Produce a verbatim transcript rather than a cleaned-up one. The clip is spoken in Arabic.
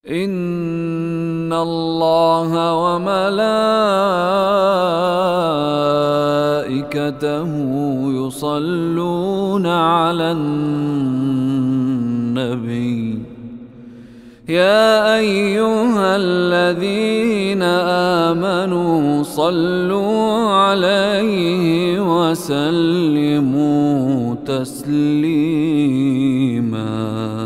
إن الله وملائكته يصلون على النبي يا أيها الذين آمنوا صلوا عليه وسلموا تسليما.